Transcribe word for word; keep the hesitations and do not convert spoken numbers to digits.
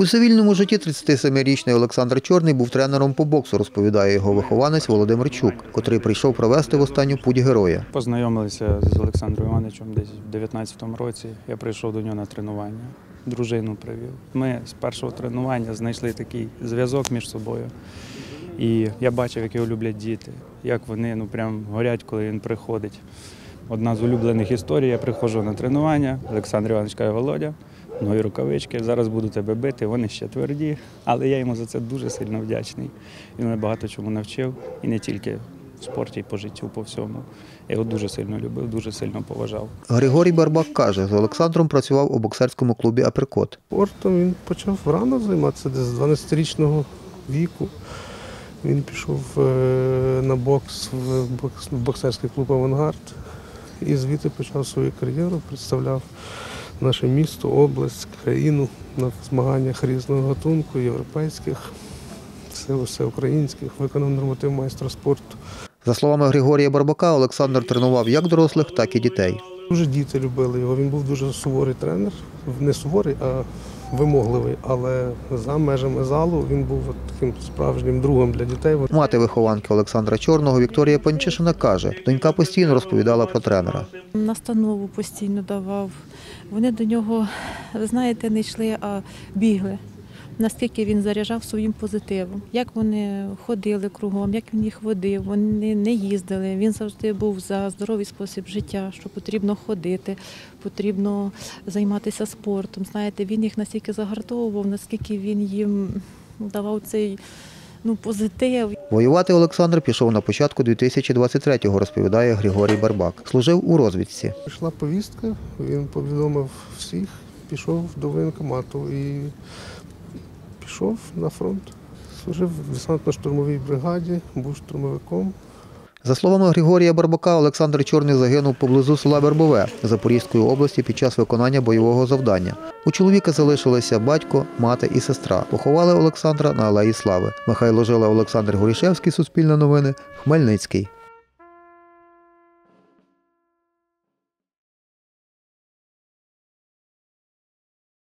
У цивільному житті тридцятисемирічний Олександр Чорний був тренером по боксу, розповідає його вихованець Володимир Чук, котрий прийшов провести в останню путь героя. Познайомилися з Олександром Івановичем десь в дев'ятнадцятому році. Я прийшов до нього на тренування, дружину привів. Ми з першого тренування знайшли такий зв'язок між собою. І я бачив, як його люблять діти, як вони ну, прям горять, коли він приходить. Одна з улюблених історій, я приходжу на тренування, Олександр Іванович каже: Володя, нові рукавички, зараз буду тебе бити, вони ще тверді, але я йому за це дуже сильно вдячний. Він мене багато чому навчив, і не тільки в спорті, і по життю, по всьому. Я його дуже сильно любив, дуже сильно поважав. Григорій Барбак каже, з Олександром працював у боксерському клубі «Априкот». Спортом він почав рано займатися, десь з дванадцятирічного віку. Він пішов на бокс в боксерський клуб «Авангард» і звідти почав свою кар'єру, представляв наше місто, область, країну на змаганнях різного гатунку, європейських, всеукраїнських, виконав норматив майстра спорту. За словами Григорія Барбака, Олександр тренував як дорослих, так і дітей. Дуже діти любили його, він був дуже суворий тренер, не суворий, а вимогливий, але за межами залу він був таким справжнім другом для дітей. Мати вихованки Олександра Чорного Вікторія Панчишина каже, донька постійно розповідала про тренера. Настанову постійно давав. Вони до нього, ви знаєте, не йшли, а бігли. Наскільки він заряджав своїм позитивом. Як вони ходили кругом, як він їх водив, вони не їздили. Він завжди був за здоровий спосіб життя, що потрібно ходити, потрібно займатися спортом. Знаєте, він їх настільки загартовував, наскільки він їм давав цей ну, позитив. Воювати Олександр пішов на початку дві тисячі двадцять третього, розповідає Григорій Барбак. Служив у розвідці. Прийшла повістка, він повідомив всіх, пішов до воєнкомату і пішов на фронт. Служив в десантно-штурмовій бригаді, був штурмовиком. За словами Григорія Барбака, Олександр Чорний загинув поблизу села Вербове Запорізької області під час виконання бойового завдання. У чоловіка залишилися батько, мати і сестра. Поховали Олександра на Алеї Слави. Михайло Жила, Олександр Горішевський, Суспільне новини, Хмельницький.